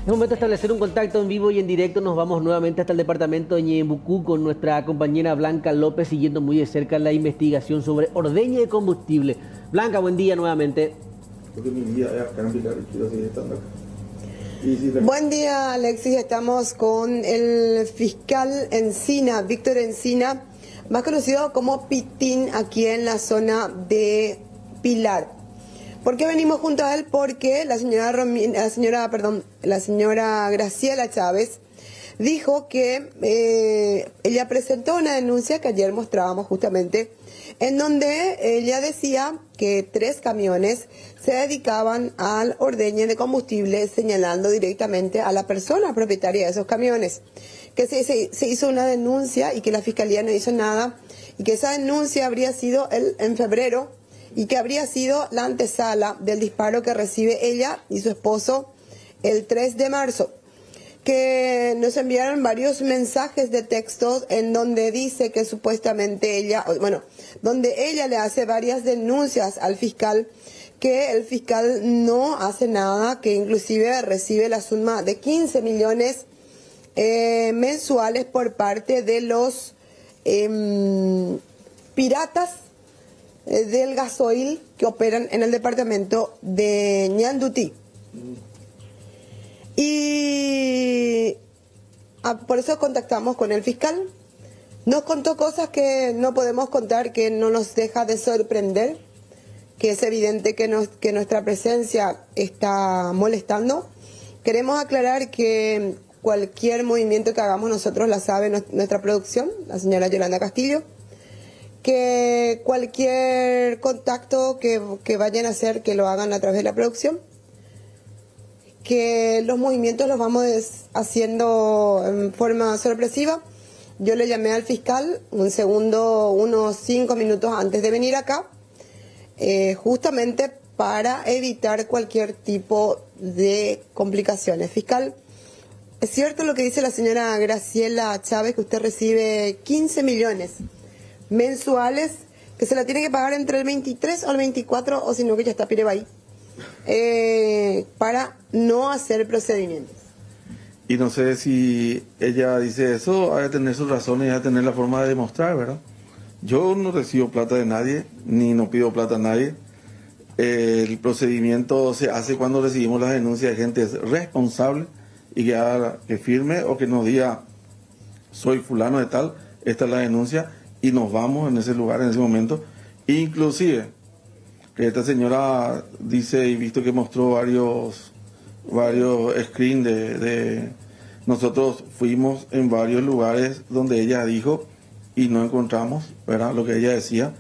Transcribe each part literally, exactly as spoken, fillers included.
Es momento de establecer un contacto en vivo y en directo. Nos vamos nuevamente hasta el departamento de Ñeembucú con nuestra compañera Blanca López, siguiendo muy de cerca la investigación sobre ordeña de combustible. Blanca, buen día nuevamente. Buen día, Alexis. Estamos con el fiscal Encina, Víctor Encina, más conocido como Pitín, aquí en la zona de Pilar. ¿Por qué venimos junto a él? Porque la señora, Romi, la señora, perdón, la señora Graciela Chávez dijo que eh, ella presentó una denuncia que ayer mostrábamos justamente, en donde ella decía que tres camiones se dedicaban al ordeñe de combustible, señalando directamente a la persona propietaria de esos camiones. Que se, se, se hizo una denuncia y que la fiscalía no hizo nada, y que esa denuncia habría sido el, en febrero, y que habría sido la antesala del disparo que recibe ella y su esposo el tres de marzo. Que nos enviaron varios mensajes de texto en donde dice que supuestamente ella, bueno, donde ella le hace varias denuncias al fiscal, que el fiscal no hace nada, que inclusive recibe la suma de quince millones eh, mensuales por parte de los eh, piratas del gasoil que operan en el departamento de Ñandutí. Y ah, por eso contactamos con el fiscal. Nos contó cosas que no podemos contar, que no nos deja de sorprender, que es evidente que, nos, que nuestra presencia está molestando. Queremos aclarar que cualquier movimiento que hagamos nosotros la sabe nuestra producción, la señora Yolanda Castillo, que cualquier contacto que, que vayan a hacer, que lo hagan a través de la producción, que los movimientos los vamos haciendo en forma sorpresiva. Yo le llamé al fiscal un segundo, unos cinco minutos antes de venir acá, eh, justamente para evitar cualquier tipo de complicaciones. Fiscal, ¿es cierto lo que dice la señora Graciela Chávez, que usted recibe quince millones mensuales, que se la tiene que pagar entre el veintitrés o el veinticuatro, o si no que ya está Pirebay, eh, para no hacer procedimientos? Y no sé si ella dice eso, ha de tener sus razones y ha de tener la forma de demostrar, ¿verdad? Yo no recibo plata de nadie, ni no pido plata a nadie. Eh, el procedimiento se hace cuando recibimos las denuncias de gente responsable y que, haga, que firme o que nos diga, soy fulano de tal, esta es la denuncia, y nos vamos en ese lugar, en ese momento. Inclusive, que esta señora dice, y visto que mostró varios, varios screens de, de... Nosotros fuimos en varios lugares donde ella dijo y no encontramos, ¿verdad?, lo que ella decía.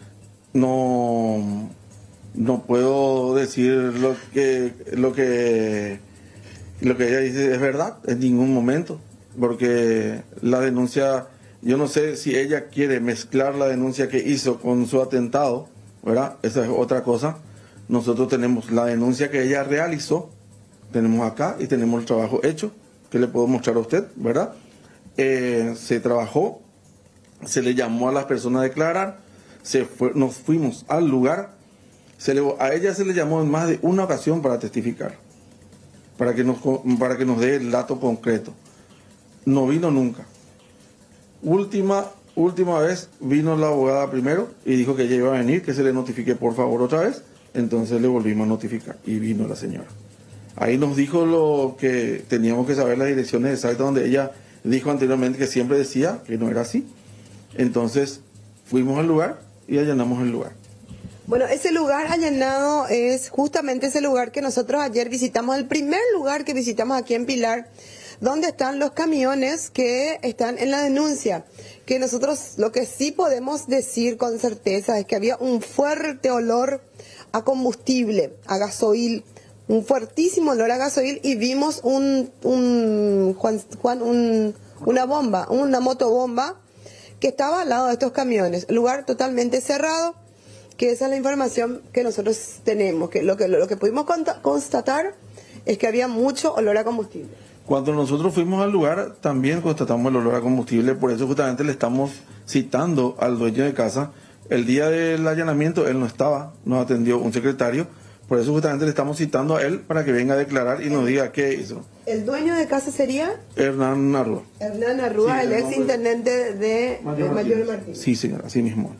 No, no puedo decir lo que, lo que, lo que ella dice es verdad en ningún momento, porque la denuncia... Yo no sé si ella quiere mezclar la denuncia que hizo con su atentado, ¿verdad? Esa es otra cosa. Nosotros tenemos la denuncia que ella realizó, tenemos acá y tenemos el trabajo hecho, que le puedo mostrar a usted, ¿verdad? Eh, se trabajó, se le llamó a las personas a declarar, se fue, nos fuimos al lugar, se le, a ella se le llamó en más de una ocasión para testificar, para que nos, para que nos dé el dato concreto. No vino nunca. Última, última vez vino la abogada primero y dijo que ella iba a venir, que se le notifique por favor otra vez. Entonces le volvimos a notificar y vino la señora. Ahí nos dijo lo que teníamos que saber, las direcciones exactas donde ella dijo anteriormente que siempre decía que no era así. Entonces fuimos al lugar y allanamos el lugar. Bueno, ese lugar allanado es justamente ese lugar que nosotros ayer visitamos, el primer lugar que visitamos aquí en Pilar, donde están los camiones que están en la denuncia. Que nosotros lo que sí podemos decir con certeza es que había un fuerte olor a combustible, a gasoil, un fuertísimo olor a gasoil, y vimos un, un, Juan, Juan, un, una bomba, una motobomba que estaba al lado de estos camiones. Lugar totalmente cerrado, que esa es la información que nosotros tenemos, que lo que, lo que pudimos constatar es que había mucho olor a combustible. Cuando nosotros fuimos al lugar también constatamos el olor a combustible, por eso justamente le estamos citando al dueño de casa. El día del allanamiento él no estaba, nos atendió un secretario, Por eso justamente le estamos citando a él para que venga a declarar y nos diga qué hizo. ¿El dueño de casa sería? Hernán Arrua. Hernán Arrua, Sí, el el ex nombre- intendente de Mayor Mayor Martínez. Martínez. Sí, señor, así mismo.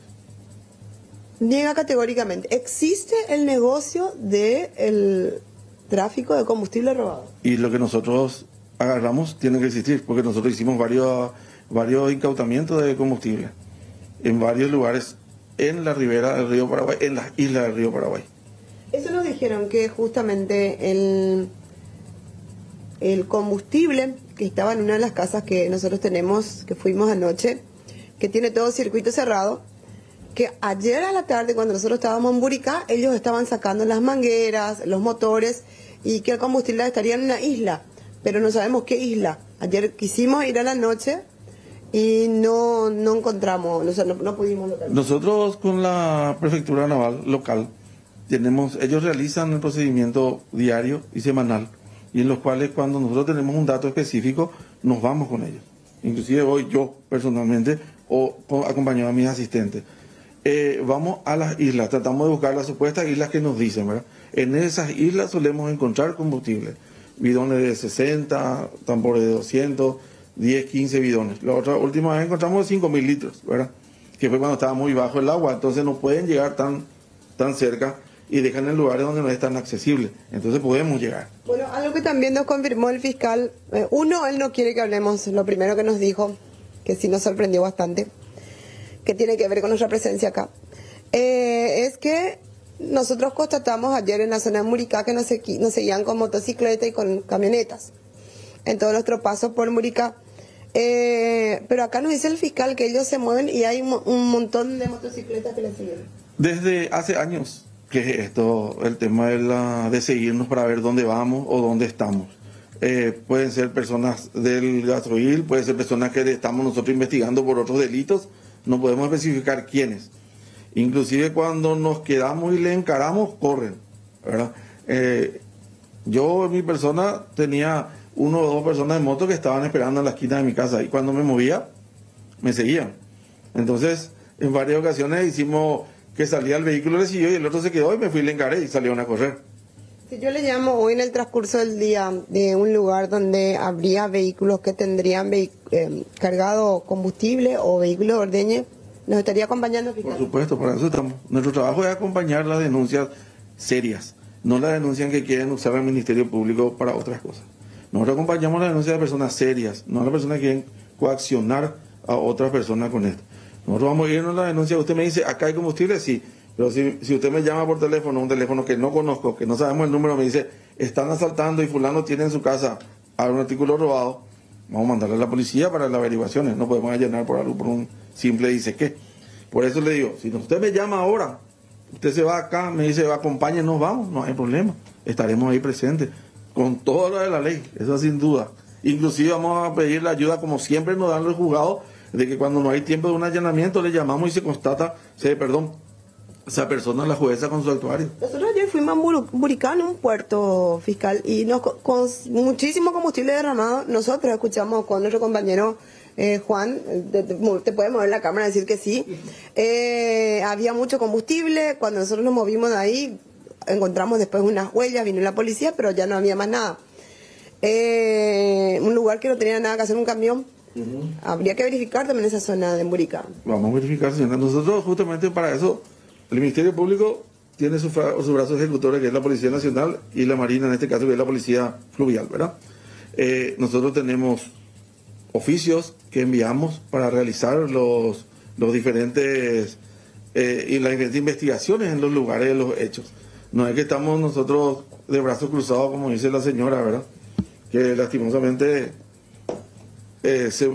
Niega categóricamente. ¿Existe el negocio del tráfico de combustible robado? Y lo que nosotros agarramos tiene que existir, porque nosotros hicimos varios, varios incautamientos de combustible en varios lugares en la ribera del río Paraguay, en las islas del río Paraguay. Eso nos dijeron que justamente el, el combustible que estaba en una de las casas que nosotros tenemos, que fuimos anoche, que tiene todo circuito cerrado, que ayer a la tarde cuando nosotros estábamos en Buricá, ellos estaban sacando las mangueras, los motores, y que el combustible estaría en una isla, pero no sabemos qué isla. Ayer quisimos ir a la noche y no, no encontramos, o sea, no, no pudimos localizar. Nosotros con la prefectura naval local tenemos, ellos realizan el procedimiento diario y semanal, y en los cuales cuando nosotros tenemos un dato específico nos vamos con ellos. Inclusive voy yo personalmente o con- acompañado a mis asistentes. Eh, vamos a las islas, tratamos de buscar las supuestas islas que nos dicen, ¿verdad? En esas islas solemos encontrar combustible, bidones de sesenta, tambores de doscientos, diez, quince bidones. La otra última vez encontramos cinco mil litros, ¿verdad? Que fue cuando estaba muy bajo el agua, entonces no pueden llegar tan, tan cerca y dejan en lugares donde no es tan accesible, entonces podemos llegar. Bueno, algo que también nos confirmó el fiscal, eh, uno, él no quiere que hablemos, lo primero que nos dijo, que sí nos sorprendió bastante, que tiene que ver con nuestra presencia acá, eh, es que nosotros constatamos ayer en la zona de Muricá que nos, segui- nos seguían con motocicleta y con camionetas en todo nuestro paso por Muricá. Eh, pero acá nos dice el fiscal que ellos se mueven y hay un, mo- un montón de motocicletas que les siguen. Desde hace años que es esto, el tema de, la, de seguirnos para ver dónde vamos o dónde estamos. Eh, pueden ser personas del gasoil, pueden ser personas que estamos nosotros investigando por otros delitos, no podemos especificar quiénes. Inclusive cuando nos quedamos y le encaramos, corren, ¿verdad? Eh, yo, mi persona, tenía uno o dos personas de moto que estaban esperando en la esquina de mi casa y cuando me movía, me seguían. Entonces, en varias ocasiones hicimos que salía el vehículo, le siguió y el otro se quedó y me fui y le encaré y salieron a correr. Si yo le llamo hoy en el transcurso del día de un lugar donde habría vehículos que tendrían vehi- eh, cargado combustible o vehículos de ordeñe, ¿nos estaría acompañando, Por fiscal? supuesto, para eso estamos. Nuestro trabajo es acompañar las denuncias serias, no las denuncias que quieren usar al Ministerio Público para otras cosas. Nosotros acompañamos las denuncias de personas serias, no a las personas que quieren coaccionar a otras personas con esto. Nosotros vamos a irnos a la denuncia. Usted me dice, acá hay combustible, sí. Pero si, si usted me llama por teléfono, un teléfono que no conozco, que no sabemos el número, me dice, están asaltando y fulano tiene en su casa algún artículo robado, vamos a mandarle a la policía para las averiguaciones. No podemos allanar por algo, por un simple dice qué. Por eso le digo, si usted me llama ahora, usted se va acá, me dice, acompáñenos, vamos, no hay problema. Estaremos ahí presentes, con todo lo de la ley, eso sin duda. Inclusive vamos a pedir la ayuda, como siempre nos dan los juzgados, de que cuando no hay tiempo de un allanamiento, le llamamos y se constata, se, perdón, esa persona, la jueza, con su actuario. Nosotros ayer fuimos a Buru- Buricá, en un puerto, fiscal, y nos, co- con muchísimo combustible derramado, nosotros escuchamos con nuestro compañero eh, Juan, te, te- te puede mover la cámara y decir que sí, eh, había mucho combustible. Cuando nosotros nos movimos de ahí, encontramos después unas huellas, vino la policía, pero ya no había más nada. Eh, un lugar que no tenía nada que hacer un camión. Uh-huh. Habría que verificar también esa zona de Buricá. Vamos a verificar, señora. Nosotros justamente para eso, el Ministerio Público tiene su, fra- su brazo ejecutor, que es la Policía Nacional, y la Marina, en este caso, que es la Policía Fluvial, ¿verdad? Eh, nosotros tenemos oficios que enviamos para realizar los, los diferentes eh, y las diferentes investigaciones en los lugares de los hechos. No es que estamos nosotros de brazos cruzados, como dice la señora, ¿verdad? Que lastimosamente eh, se,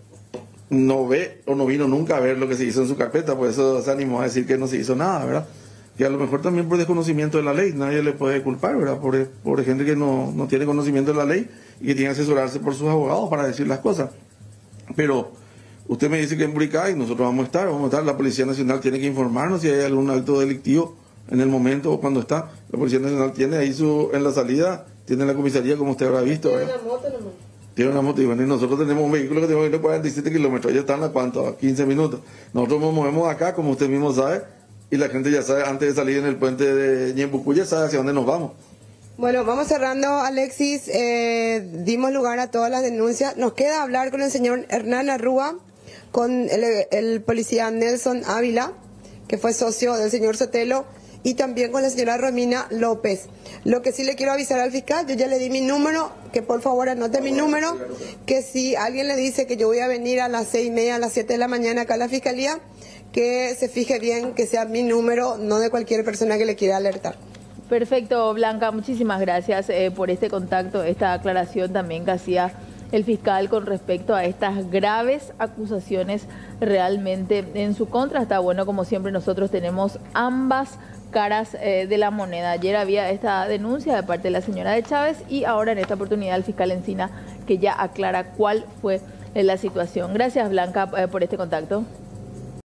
no ve o no vino nunca a ver lo que se hizo en su carpeta, por eso se animó a decir que no se hizo nada, ¿verdad? Que a lo mejor también por desconocimiento de la ley, nadie le puede culpar, ¿verdad? Por, por gente que no, no tiene conocimiento de la ley y que tiene que asesorarse por sus abogados para decir las cosas. Pero usted me dice que en Buricá y nosotros vamos a estar, vamos a estar, la Policía Nacional tiene que informarnos si hay algún acto delictivo en el momento o cuando está. La Policía Nacional tiene ahí su, en la salida, tiene la comisaría, como usted habrá visto, ¿verdad? Tiene una moto y bueno, y nosotros tenemos un vehículo que tenemos que ir a cuarenta y siete kilómetros, ellos están a cuánto, a quince minutos. Nosotros nos movemos acá, como usted mismo sabe, y la gente ya sabe, antes de salir en el puente de Ñembucú, ya sabe hacia dónde nos vamos. Bueno, vamos cerrando, Alexis. Eh, dimos lugar a todas las denuncias. Nos queda hablar con el señor Hernán Arrúa, con el, el policía Nelson Ávila, que fue socio del señor Sotelo, y también con la señora Romina López. Lo que sí le quiero avisar al fiscal, yo ya le di mi número, que por favor anote mi número, que si alguien le dice que yo voy a venir a las seis y media, a las siete de la mañana acá a la fiscalía, que se fije bien que sea mi número, no de cualquier persona que le quiera alertar. Perfecto, Blanca, muchísimas gracias eh, por este contacto, esta aclaración también que hacía el fiscal con respecto a estas graves acusaciones realmente en su contra. Está bueno, como siempre nosotros tenemos ambas caras eh, de la moneda. Ayer había esta denuncia de parte de la señora de Chávez y ahora en esta oportunidad el fiscal Encina, que ya aclara cuál fue la situación. Gracias, Blanca, eh, por este contacto.